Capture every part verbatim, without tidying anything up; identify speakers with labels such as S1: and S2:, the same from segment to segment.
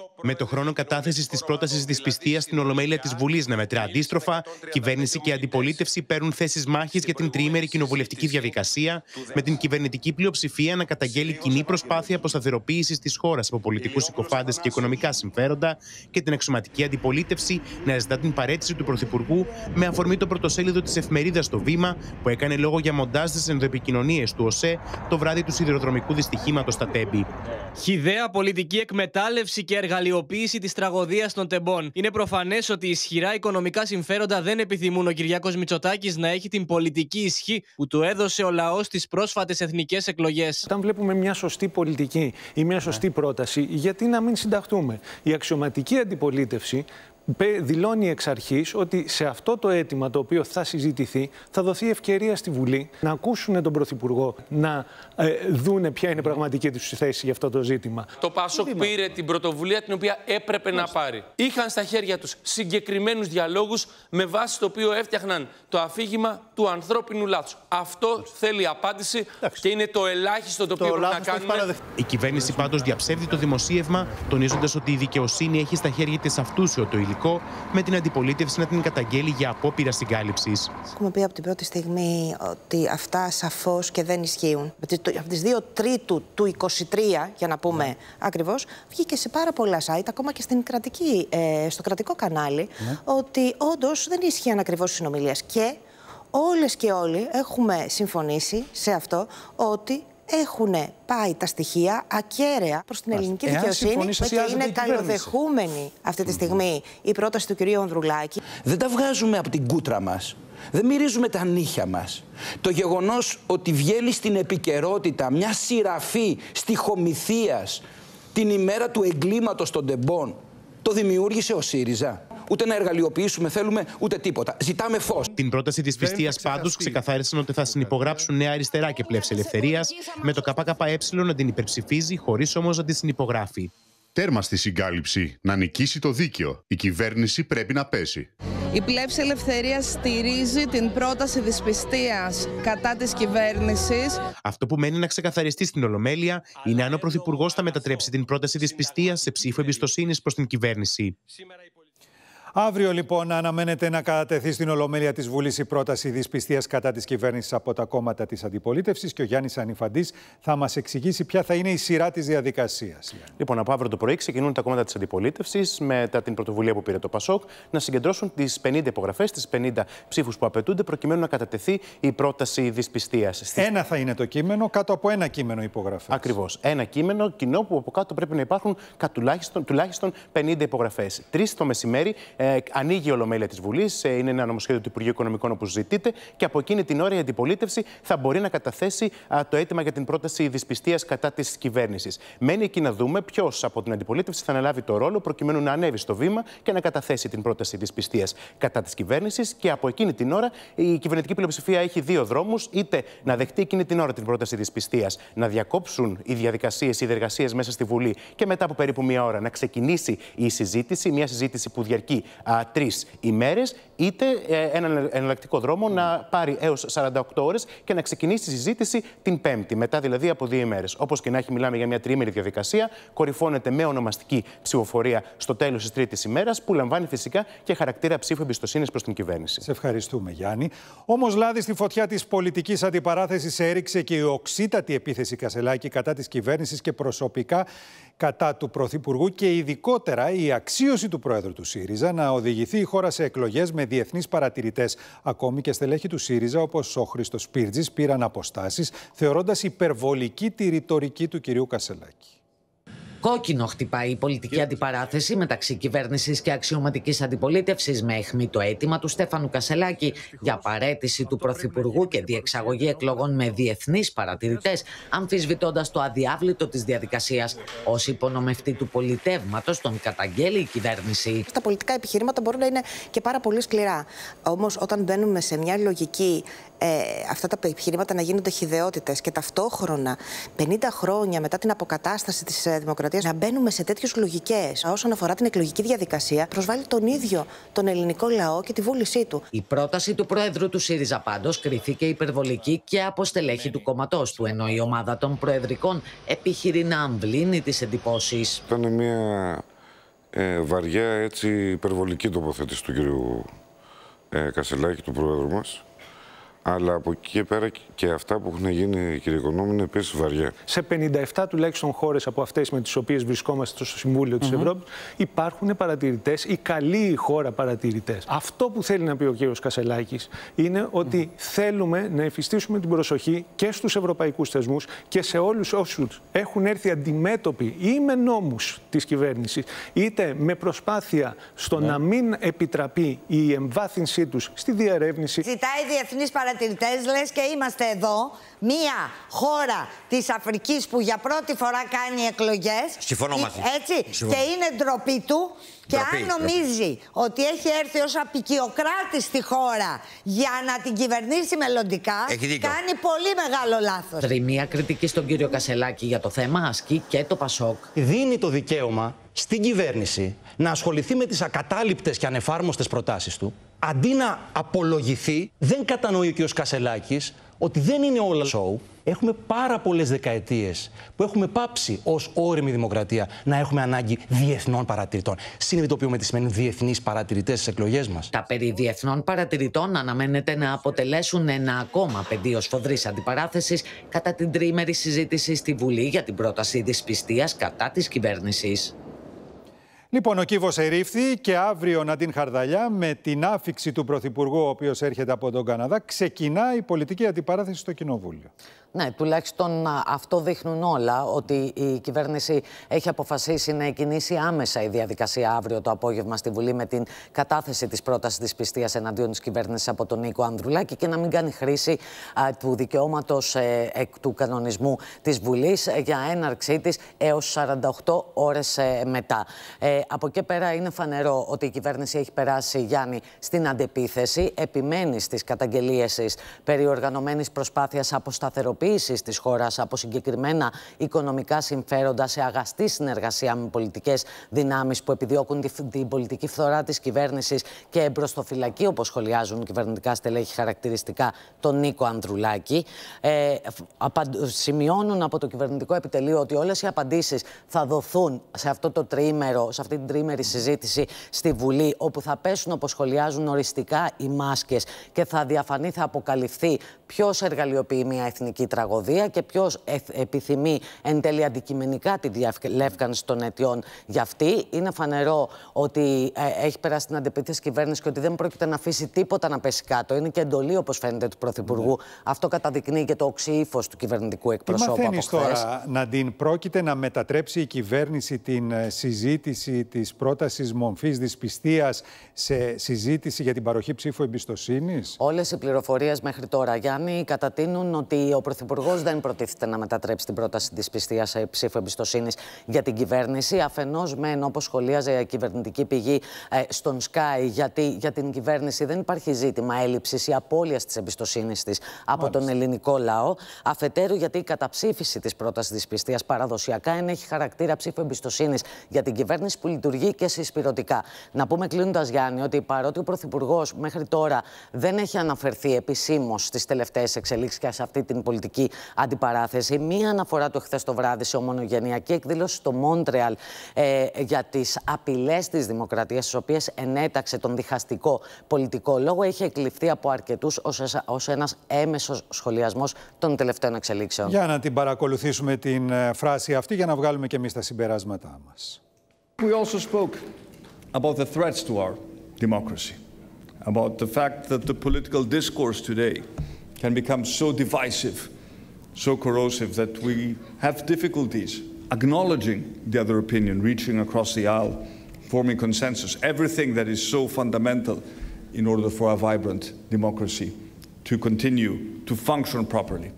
S1: Με το χρόνο κατάθεση τη πρόταση δυσπιστίας στην Ολομέλεια τη Βουλή να μετρά αντίστροφα, κυβέρνηση και αντιπολίτευση παίρνουν θέσεις μάχης για την τριήμερη κοινοβουλευτική διαδικασία, με την κυβερνητική πλειοψηφία να καταγγέλει κοινή προσπάθεια αποσταθεροποίησης της χώρας από πολιτικούς συκοφάντες και οικονομικά συμφέροντα και την αξιωματική αντιπολίτευση να ζητά την παραίτηση του Πρωθυπουργού με αφορμή το πρωτοσέλιδο της εφημερίδας Το Βήμα, που έκανε λόγο για μοντάζ στις ενδοεπικοινωνίες του ΟΣΕ το βράδυ του σιδηροδρομικού δυστυχήματος στα Τέμπη.
S2: Χυδαία πολιτική εκμετάλλευση και εργαλειοποίηση της τραγωδίας των τεμπών. Είναι προφανές ότι ισχυρά οικονομικά συμφέροντα δεν επιθυμούν ο Κυριάκος Μητσοτάκης να έχει την πολιτική ισχύ που του έδωσε ο λαός στις πρόσφατες εθνικές εκλογές.
S3: Όταν βλέπουμε μια σωστή πολιτική ή μια σωστή πρόταση, γιατί να μην συνταχτούμε? Η αξιωματική αντιπολίτευση δηλώνει εξ αρχής ότι σε αυτό το αίτημα το οποίο θα συζητηθεί θα δοθεί ευκαιρία στη Βουλή να ακούσουν τον Πρωθυπουργό, να ε, δούνε ποια είναι η πραγματική τους θέση για αυτό το ζήτημα.
S4: Το ΠΑΣΟΚ πήρε την πρωτοβουλία την οποία έπρεπε να πάρει. Είχαν στα χέρια τους συγκεκριμένους διαλόγους με βάση το οποίο έφτιαχναν το αφήγημα του ανθρώπινου λάθους. Αυτό θέλει απάντηση και είναι το ελάχιστο το οποίο πρέπει να κάνουμε.
S1: Η κυβέρνηση πάντως διαψεύδει το δημοσίευμα, τονίζοντας ότι η δικαιοσύνη έχει στα χέρια της αυτούσιο το υλικό, με την αντιπολίτευση να την καταγγέλει για απόπειρα συγκάλυψης.
S5: Έχουμε πει από την πρώτη στιγμή ότι αυτά σαφώς και δεν ισχύουν. Από τις δύο Τρίτου του είκοσι τρία, για να πούμε ναι. ακριβώς, βγήκε σε πάρα πολλά site, ακόμα και στην κρατική, ε, στο κρατικό κανάλι, ναι. ότι όντως δεν ισχύαν ακριβώς οι συνομιλίες. Και όλες και όλοι έχουμε συμφωνήσει σε αυτό ότι έχουν πάει τα στοιχεία ακέραια προς την ελληνική Εάν δικαιοσύνη και είναι καλοδεχούμενη αυτή τη στιγμή mm-hmm. η πρόταση του κυρίου Ανδρουλάκη.
S6: Δεν τα βγάζουμε από την κούτρα μας. Δεν μυρίζουμε τα νύχια μας. Το γεγονός ότι βγαίνει στην επικαιρότητα μια σειραφή στιχομυθίας την ημέρα του εγκλήματος των τεμπών, το δημιούργησε ο ΣΥΡΙΖΑ. Ούτε να εργαλειοποιήσουμε θέλουμε, ούτε τίποτα. Ζητάμε φως.
S1: Την πρόταση της πιστείας πάντως ξεκαθάρισαν ότι θα συνυπογράψουν Νέα Αριστερά και Πλεύση Ελευθερίας, με το ΚΚΕ να την υπερψηφίζει, χωρίς όμως να την συνυπογράφει.
S7: Τέρμα στη συγκάλυψη. Να νικήσει το δίκαιο. Η κυβέρνηση πρέπει να πέσει.
S8: Η Πλεύση Ελευθερίας στηρίζει την πρόταση δυσπιστίας κατά της κυβέρνησης.
S1: Αυτό που μένει να ξεκαθαριστεί στην Ολομέλεια είναι αν ο Πρωθυπουργός θα μετατρέψει την πρόταση δυσπιστίας σε ψήφο εμπιστοσύνης προς την κυβέρνηση.
S3: Αύριο, λοιπόν, αναμένεται να κατατεθεί στην Ολομέλεια της Βουλής η πρόταση δυσπιστίας κατά της κυβέρνησης από τα κόμματα της αντιπολίτευσης και ο Γιάννης Ανιφαντής θα μας εξηγήσει ποια θα είναι η σειρά της διαδικασίας.
S9: Λοιπόν, από αύριο το πρωί ξεκινούν τα κόμματα της αντιπολίτευσης μετά την πρωτοβουλία που πήρε το ΠΑΣΟΚ να συγκεντρώσουν τις πενήντα υπογραφές, τις πενήντα ψήφους που απαιτούνται προκειμένου να κατατεθεί η πρόταση δυσπιστίας.
S3: Ένα θα είναι το κείμενο, κάτω από ένα κείμενο υπογραφές.
S9: Ακριβώς. Ένα κείμενο κοινό που από κάτω πρέπει να υπάρχουν τουλάχιστον, τουλάχιστον πενήντα υπογραφές. Τρεις το μεσημέρι. Ε, ανοίγει η Ολομέλεια της Βουλής, ε, είναι ένα νομοσχέδιο του Υπουργείου Οικονομικών όπως ζητείτε, και από εκείνη την ώρα η αντιπολίτευση θα μπορεί να καταθέσει α, το αίτημα για την πρόταση δυσπιστίας κατά της κυβέρνησης. Μένει εκεί να δούμε ποιος από την αντιπολίτευση θα αναλάβει το ρόλο προκειμένου να ανέβει στο βήμα και να καταθέσει την πρόταση δυσπιστίας κατά της κυβέρνησης. Και από εκείνη την ώρα η κυβερνητική πλειοψηφία έχει δύο δρόμους: είτε να δεχτεί εκείνη την ώρα την πρόταση δυσπιστίας, να διακόψουν οι διαδικασίες, οι διεργασίες μέσα στη Βουλή και μετά από περίπου μία ώρα να ξεκινήσει η συζήτηση, μια συζήτηση που διαρκεί τρεις ημέρες, είτε ε, έναν εναλλακτικό δρόμο να πάρει έως σαράντα οκτώ ώρες και να ξεκινήσει τη συζήτηση την Πέμπτη, μετά δηλαδή από δύο ημέρες. Όπως και να έχει, μιλάμε για μια τριήμερη διαδικασία, κορυφώνεται με ονομαστική ψηφοφορία στο τέλος της τρίτης ημέρας, που λαμβάνει φυσικά και χαρακτήρα ψήφου εμπιστοσύνης προς την κυβέρνηση.
S3: Σε ευχαριστούμε, Γιάννη. Όμως, λάδι στη φωτιά της πολιτικής αντιπαράθεσης έριξε και η οξύτατη επίθεση Κασελάκη κατά της κυβέρνησης και προσωπικά κατά του Πρωθυπουργού, και ειδικότερα η αξίωση του Πρόεδρου του ΣΥΡΙΖΑ να οδηγηθεί η χώρα σε εκλογές με διεθνείς παρατηρητές. Ακόμη και στελέχη του ΣΥΡΙΖΑ, όπως ο Χρήστος Πύρτζης, πήραν αποστάσεις, θεωρώντας υπερβολική τη ρητορική του κυρίου Κασελάκη.
S10: Κόκκινο χτυπάει η πολιτική αντιπαράθεση μεταξύ κυβέρνησης και αξιωματικής αντιπολίτευσης με αιχμή το αίτημα του Στέφανου Κασελάκη για παραίτηση του Πρωθυπουργού και διεξαγωγή εκλογών με διεθνείς παρατηρητές, αμφισβητώντας το αδιάβλητο της διαδικασίας. Ως υπονομευτή του πολιτεύματος τον καταγγέλει η κυβέρνηση.
S5: Τα πολιτικά επιχειρήματα μπορούν να είναι και πάρα πολύ σκληρά. Όμως, όταν μπαίνουμε σε μια λογική, ε, αυτά τα επιχειρήματα να γίνονται χυδαιότητες και ταυτόχρονα πενήντα χρόνια μετά την αποκατάσταση της δημοκρατίας να μπαίνουμε σε τέτοιες λογικές όσον αφορά την εκλογική διαδικασία, προσβάλλει τον ίδιο τον ελληνικό λαό και τη βούλησή του.
S10: Η πρόταση του Προέδρου του ΣΥΡΙΖΑ πάντως κρίθηκε υπερβολική και από στελέχη του κόμματός του, ενώ η ομάδα των προεδρικών επιχειρεί να αμβλύνει τις εντυπώσεις.
S11: Ήταν μια ε, βαριά έτσι υπερβολική τοποθέτηση του κύριου ε, Κασελάκη, του Πρόεδρου μας. Αλλά από εκεί και πέρα και αυτά που έχουν γίνει, κύριε Οικονόμου, είναι επίσης βαριά.
S12: Σε πενήντα επτά τουλάχιστον χώρες από αυτές με τις οποίες βρισκόμαστε στο Συμβούλιο της mm-hmm. Ευρώπης υπάρχουν παρατηρητές, ή καλή χώρα παρατηρητές. Αυτό που θέλει να πει ο κύριος Κασελάκης είναι ότι mm-hmm. θέλουμε να εφιστήσουμε την προσοχή και στους ευρωπαϊκούς θεσμούς και σε όλους όσους έχουν έρθει αντιμέτωποι ή με νόμους της κυβέρνησης, είτε με προσπάθεια στο mm-hmm. να μην επιτραπεί η εμβάθυνσή τους στη διερεύνηση.
S13: Ζητάει διεθνής παρατηρητές. Λες και είμαστε εδώ, μία χώρα της Αφρικής που για πρώτη φορά κάνει εκλογές.
S14: Συμφωνώ μαζί.
S13: Έτσι,
S14: Συμφωνώ.
S13: Και είναι ντροπή του. Και
S14: Ντροπή,
S13: αν νομίζει ντροπή. ότι έχει έρθει ως απικιοκράτης στη χώρα για να την κυβερνήσει μελλοντικά, κάνει πολύ μεγάλο λάθος.
S10: Τριμία κριτική στον κύριο Κασελάκη για το θέμα ασκεί και το Πασόκ.
S15: Δίνει το δικαίωμα στην κυβέρνηση να ασχοληθεί με τις ακατάληπτες και ανεφάρμοστες προτάσεις του. Αντί να απολογηθεί, δεν κατανοεί ο κ. Κασελάκης ότι δεν είναι όλα σοου. Έχουμε πάρα πολλές δεκαετίες που έχουμε πάψει ως όριμη δημοκρατία να έχουμε ανάγκη διεθνών παρατηρητών. Συνειδητοποιούμε τι σημαίνουν διεθνείς παρατηρητές στις εκλογές μας.
S10: Τα περί διεθνών παρατηρητών αναμένεται να αποτελέσουν ένα ακόμα πεδίο σφοδρής αντιπαράθεσης κατά την τριήμερη συζήτηση στη Βουλή για την πρόταση δυσπιστίας κατά της κυβέρνησης.
S3: Λοιπόν, ο κύβος ερήφθη και αύριο, Ναντίν Χαρδαλιά, με την άφιξη του Πρωθυπουργού, ο οποίος έρχεται από τον Καναδά, ξεκινά η πολιτική αντιπαράθεση στο Κοινοβούλιο.
S10: Ναι, τουλάχιστον αυτό δείχνουν όλα, ότι η κυβέρνηση έχει αποφασίσει να εκκινήσει άμεσα η διαδικασία αύριο το απόγευμα στη Βουλή με την κατάθεση της πρότασης δυσπιστίας εναντίον της κυβέρνησης από τον Νίκο Ανδρουλάκη και να μην κάνει χρήση α, του δικαιώματος ε, εκ του κανονισμού της Βουλής ε, για έναρξή της έως σαράντα οκτώ ώρες ε, μετά. Ε, από εκεί πέρα είναι φανερό ότι η κυβέρνηση έχει περάσει, Γιάννη, στην αντεπίθεση, επιμένει στις καταγγελίες της περί οργανωμένης προσπάθειας αποσταθεροποίησης της χώρας από συγκεκριμένα οικονομικά συμφέροντα σε αγαστή συνεργασία με πολιτικές δυνάμεις που επιδιώκουν την πολιτική φθορά της κυβέρνησης και εμπροστοφυλακή, όπως σχολιάζουν κυβερνητικά στελέχη χαρακτηριστικά, τον Νίκο Ανδρουλάκη. Ε, σημειώνουν από το κυβερνητικό επιτελείο ότι όλες οι απαντήσεις θα δοθούν σε αυτό το τριήμερο, σε αυτή την τριήμερη συζήτηση στη Βουλή, όπου θα πέσουν, όπως σχολιάζουν, οριστικά οι μάσκες και θα διαφανεί, θα αποκαλυφθεί ποιος εργαλειοποιεί μια εθνική τραγωδία και ποιος επιθυμεί εν τέλει αντικειμενικά τη διαλεύκανση των αιτιών για αυτή. Είναι φανερό ότι ε, έχει περάσει την αντεπίθεση κυβέρνηση και ότι δεν πρόκειται να αφήσει τίποτα να πέσει κάτω. Είναι και εντολή, όπως φαίνεται, του Πρωθυπουργού. Mm. Αυτό καταδεικνύει και το οξύ ύφος του κυβερνητικού εκπροσώπου. Τι μαθαίνεις
S3: τώρα, Ναντίν, πρόκειται να μετατρέψει η κυβέρνηση την συζήτηση της πρότασης μορφής δυσπιστίας σε συζήτηση για την παροχή ψήφου εμπιστοσύνης?
S10: Όλες οι πληροφορίες μέχρι τώρα, Γιάννη, κατατείνουν ότι ο Πρωθυπουργός δεν προτίθεται να μετατρέψει την πρόταση δυσπιστίας σε ψήφου εμπιστοσύνης για την κυβέρνηση. Αφενός μεν, όπως σχολίαζε η κυβερνητική πηγή ε, στον Sky, γιατί για την κυβέρνηση δεν υπάρχει ζήτημα έλλειψης ή απώλειας της εμπιστοσύνης της από Μάλιστα. τον ελληνικό λαό. Αφετέρου, γιατί η καταψήφιση της πρότασης δυσπιστίας παραδοσιακά ενέχει χαρακτήρα ψήφου εμπιστοσύνης για την κυβέρνηση που λειτουργεί και συσπηρωτικά. Να πούμε κλείνοντας, Γιάννη, ότι παρότι ο Πρωθυπουργός μέχρι τώρα δεν έχει αναφερθεί επισήμως στις τελευταίες εξελίξεις και σε αυτή την πολιτική αντιπαράθεση, μία αναφορά του χθες το βράδυ σε ομονογενειακή εκδήλωση στο Μόντρεαλ ε, για τις απειλές της δημοκρατίας, τις οποίες ενέταξε τον διχαστικό πολιτικό λόγο, έχει εκλειφθεί από αρκετούς ως, ως ένας έμεσος σχολιασμός των τελευταίων εξελίξεων.
S3: Για να την παρακολουθήσουμε την φράση αυτή, για να βγάλουμε και εμείς τα συμπεράσματά μας.
S16: We also spoke about the threats to our democracy, about the fact that the political discourse today can become so divisive, so corrosive that we have difficulties acknowledging the other opinion, reaching across the aisle, forming consensus, everything that is so fundamental in order for a vibrant democracy to continue to function properly.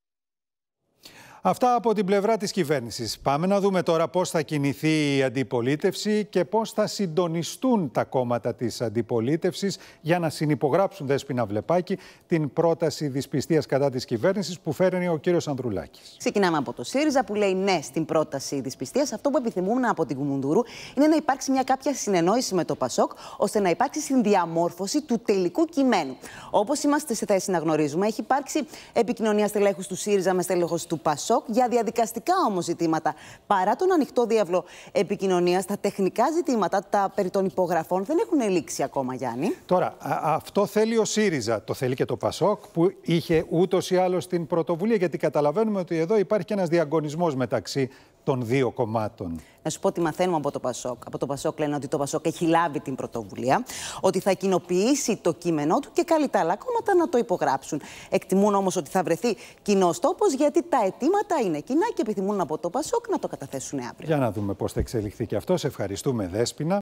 S3: Αυτά από την πλευρά της κυβέρνησης. Πάμε να δούμε τώρα πώς θα κινηθεί η αντιπολίτευση και πώς θα συντονιστούν τα κόμματα της αντιπολίτευσης για να συνυπογράψουν, Δέσποινα Βλεπάκη, την πρόταση δυσπιστίας κατά της κυβέρνησης που φέρνει ο κύριος Ανδρουλάκης.
S17: Ξεκινάμε από το ΣΥΡΙΖΑ που λέει ναι στην πρόταση δυσπιστίας. Αυτό που επιθυμούμε από την Κουμουνδούρου είναι να υπάρξει μια κάποια συνεννόηση με το ΠΑΣΟΚ, ώστε να υπάρξει συνδιαμόρφωση του τελικού κειμένου. Όπως είμαστε σε θέση να γνωρίζουμε, έχει υπάρξει επικοινωνία στελέχους του ΣΥΡΙΖΑ με στέλεχος του ΠΑΣΟΚ. Πασόκ για διαδικαστικά όμως ζητήματα. Παρά τον ανοιχτό διάβλο επικοινωνίας, τα τεχνικά ζητήματα, τα περί των υπογραφών δεν έχουν ελήξει ακόμα, Γιάννη.
S3: Τώρα, α, αυτό θέλει ο ΣΥΡΙΖΑ, το θέλει και το Πασόκ, που είχε ούτως ή άλλως την πρωτοβουλία, γιατί καταλαβαίνουμε ότι εδώ υπάρχει και ένας διαγωνισμός μεταξύ των δύο κομμάτων.
S17: Να σου πω ότι μαθαίνουμε από το Πασόκ. Από το Πασόκ λένε ότι το Πασόκ έχει λάβει την πρωτοβουλία, ότι θα κοινοποιήσει το κείμενό του και καλεί τα άλλα κόμματα να το υπογράψουν. Εκτιμούν όμως ότι θα βρεθεί κοινός τόπος, γιατί τα αιτήματα είναι κοινά και επιθυμούν από το Πασόκ να το καταθέσουν αύριο.
S3: Για να δούμε πώς θα εξελιχθεί και αυτό. Σε ευχαριστούμε, Δέσποινα.